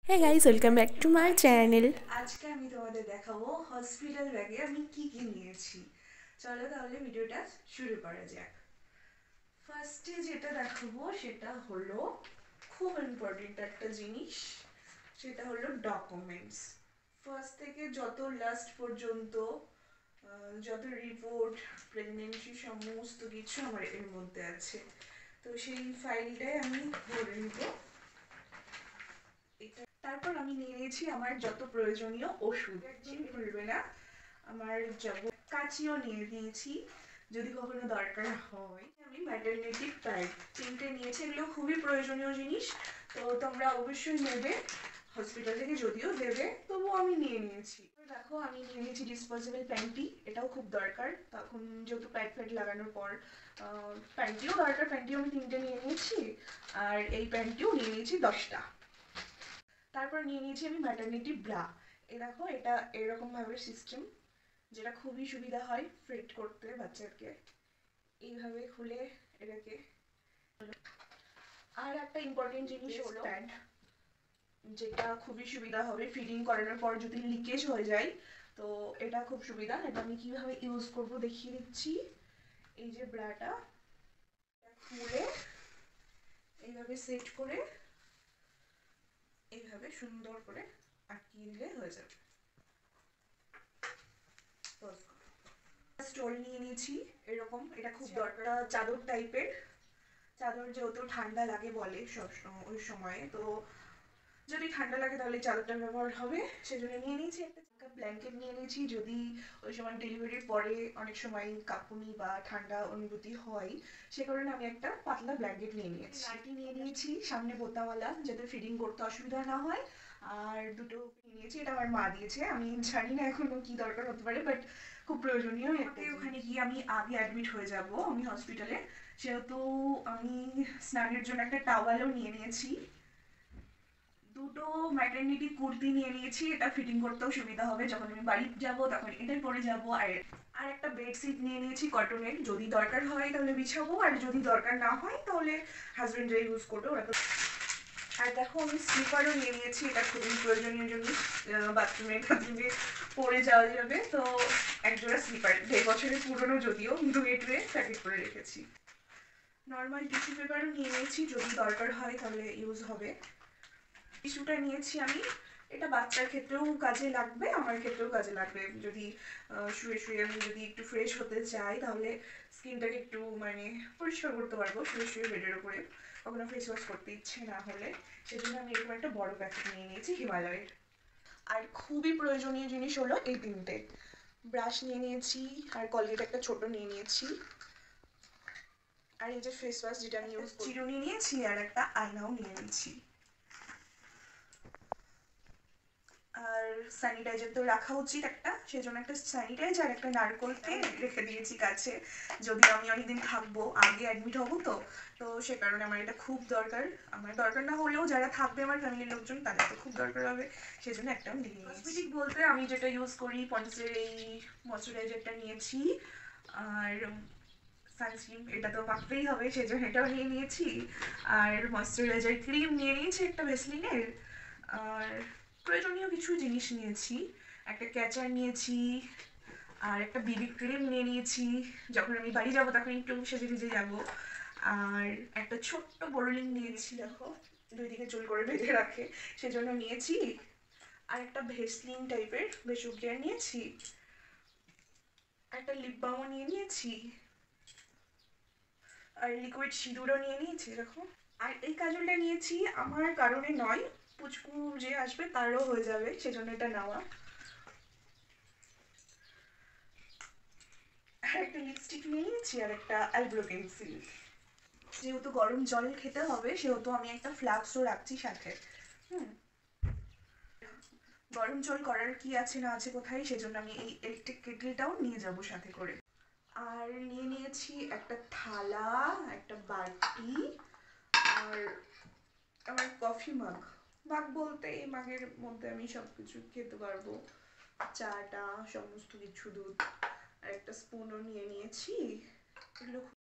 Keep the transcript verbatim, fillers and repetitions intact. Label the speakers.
Speaker 1: Hey guys, welcome back to my channel.
Speaker 2: আজকে আমি তোমাদের দেখাবো হসপিটাল ব্যাগে আমি কি কি নিয়েছি। চলো তাহলে ভিডিওটা শুরু করা যাক। ফার্স্টে যেটা দেখাবো সেটা হলো খুব ইম্পর্টেন্ট একটা জিনিস, সেটা হলো ডকুমেন্টস। ফার্স্ট থেকে যত লাস্ট পর্যন্ত যত রিপোর্ট, প্রেগনেন্সি সমস্ত কিছু আমার এর মধ্যে আছে। তো সেই ফাইলটাই আমি ধরে নিব। তারপর আমি নিয়ে নিয়েছি আমার যত প্রয়োজনীয় ওষুধ, একদম ভুলবে না। আমার যাব কাঁচিও নিয়ে নিয়েছি যদি কখনো দরকার হয়। আমি ম্যাটারনিটি প্যাড তিনটে নিয়েছি, এগুলো খুবই প্রয়োজনীয় জিনিস, তো তোমরা অবশ্যই নেবে। হসপিটাল থেকে যদিও দেবে তবুও আমি নিয়ে নিয়েছি। দেখো আমি নিয়ে নিয়েছি ডিসপোজেবল প্যান্টি, এটাও খুব দরকার তখন যেহেতু প্যাড ফ্যাড লাগানোর পর। প্যান্টিও দরকার, প্যান্টিও আমি তিনটে নিয়ে নিয়েছি, আর এই প্যান্টিও নিয়ে নিয়েছি দশটা। তারপর নিয়ে নিয়েছি আমি ম্যাটারনিটি ব্রা। এ দেখো এটা এরকম ভাবে সিস্টেম, যেটা খুবই সুবিধা হয় ফিট করতে বাচ্চাকে, এইভাবে খুলে এটাকে। আর একটা ইম্পর্টেন্ট জিনিস হলো প্যাড, যেটা খুবই সুবিধা হবে ফিডিং করানোর পর যদি লিকেজ হয়ে যায়, তো এটা খুব সুবিধা। এটা আমি কিভাবে ইউজ করব দেখিয়ে দিচ্ছি। এই যে ব্রাটা খুলে এইভাবে সেট করে এইভাবে সুন্দর করে আটকিয়ে দিলে হয়ে যাবে। স্টোল নিয়ে নিয়েছি এরকম, এটা খুব দরকার। চাদর টাইপের চাদর, যেহেতু ঠান্ডা লাগে বলে সব ওই সময়ে, তো যদি ঠান্ডা লাগে তাহলে চাদরটা ব্যবহার হবে, সেজন্য নিয়ে নিয়েছি। একটা ব্ল্যাঙ্কেট নিয়ে নিয়েছি, যদি ওই সময় ডেলিভারির পরে অনেক সময় কাঁপুনি বা ঠান্ডা অনুভূতি হয়, সে কারণে আমি একটা পাতলা ব্ল্যাঙ্কেট নিয়ে নিয়েছি। নাইটি নিয়ে নিয়েছি সামনে বোতামওয়ালা, যাতে ফিডিং করতে অসুবিধা না হয়। আর দুটো নিয়েছি, এটা আমার মা দিয়েছে, আমি জানি না এখনো কি দরকার হতে পারে, বাট খুব প্রয়োজনীয়। এতে ওখানে গিয়ে আমি আগে অ্যাডমিট হয়ে যাব আমি হসপিটালে, সেহেতু আমি স্নানের জন্য একটা টাওয়ালও নিয়ে নিয়েছি। দুটো ম্যাটারনিটি কুর্তি নিয়ে নিয়েছি, এটা ফিটিং করতেও সুবিধা হবে, যখন আমি বাড়ি যাব তখন এটাই পরে যাব। আর আর একটা বেডশিট নিয়ে নিয়েছি কটনের, যদি দরকার হয় তাহলে বিছাবো, আর যদি দরকার না হয় তাহলে হাজবেন্ডরা ইউজ করবে, ওরা তো। আর দেখো আমি স্লিপারও নিয়ে নিয়েছি, এটা খুবই প্রয়োজনীয় জিনিস, বাথরুমে টাথরুমে পরে যাওয়া যাবে, তো একজোড়া স্লিপার দেড় বছরের পুরনো, যদিও ধুয়ে টুয়ে প্যাকেট করে রেখেছি। নর্মাল টিস্যু পেপারও নিয়ে নিয়েছি, যদি দরকার হয় তাহলে ইউজ হবে। টিস্যুটা নিয়েছি আমি, এটা বাচ্চার ক্ষেত্রেও কাজে লাগবে, আমার ক্ষেত্রেও কাজে লাগবে। যদি শুয়ে শুয়ে আমি যদি একটু ফ্রেশ হতে চাই, তাহলে স্কিনটাকে একটু মানে পরিষ্কার করতে পারবো শুয়ে শুয়ে বেডের উপরে, কখনো ফেস ওয়াশ করতে ইচ্ছে না হলে। সেজন্য আমি এরকম একটা বড় প্যাকেট নিয়ে নিয়েছি হিমালয়ের। আর খুবই প্রয়োজনীয় জিনিস হলো এই তিনটে, ব্রাশ নিয়ে নিয়েছি, আর কলগেট একটা ছোট নিয়ে নিয়েছি, আর এই যে ফেস ওয়াশ যেটা আমি ইউজ চিরুনি নিয়েছি, আর একটা আয়নাও নিয়ে নিয়েছি। আর স্যানিটাইজার তো রাখা উচিত একটা, সেজন্য একটা স্যানিটাইজার একটা নারকোল তেল রেখে দিয়েছি কাছে, যদি আমি অনেকদিন থাকবো, আগে অ্যাডমিট হবো, তো তো সে কারণে আমার এটা খুব দরকার। আমার দরকার না হলেও যারা থাকবে আমার ফ্যামিলির লোকজন, তাদের তো খুব দরকার হবে, সেজন্য একটা আমি নিয়ে নিয়েছি। কসমেটিক বলতে আমি যেটা ইউজ করি পন্ডসের এই ময়শ্চারাইজারটা নিয়েছি, আর সানস্ক্রিন এটা তো মাখতেই হবে, সেজন্য এটাও নিয়ে নিয়েছি। আর ময়শ্চারাইজার ক্রিম নিয়ে নিয়েছি একটা ভেসলিনের। আর প্রয়োজনীয় কিছু জিনিস নিয়েছি, একটা ক্যাচার নিয়েছি, আর একটা বিবি ক্রিম নিয়ে নিয়েছি, যখন আমি বাড়ি যাবো তখন একটু সেজে ভিজে যাবো। আর একটা ছোট্ট বোরোলিং নিয়েছি, দেখো দুই দিকে চুল করে বেঁধে রাখে, সেজন্য নিয়েছি। আর একটা ভেসলিন টাইপের বেসুক কেয়ার নিয়েছি, একটা লিপ বামও নিয়ে নিয়েছি, আর লিকুইড সিঁদুরও নিয়ে নিয়েছি দেখো। আর এই কাজলটা নিয়েছি আমার কারণে নয়, পুচকু যে আসবে তারও হয়ে যাবে, সেজন্য এটা নেওয়া। আর একটা লিপস্টিক নিয়ে নিয়েছি, আর একটা আইব্রো পেন্সিল। যেহেতু গরম জল খেতে হবে, সেহেতু আমি একটা ফ্লাক্সও রাখছি সাথে। হুম, গরম জল করার কি আছে না আছে কোথায়, সেজন্য আমি এই ইলেকট্রিক কেটলটাও নিয়ে যাব সাথে করে। আর নিয়ে নিয়েছি একটা থালা, একটা বাটি, আর আমার কফি মাগ। মাগ বলতে এই মাগের মধ্যে আমি সব কিছু খেতে পারবো, চাটা সমস্ত কিছু, দুধ। আর একটা স্পুনও নিয়ে নিয়েছি, এগুলো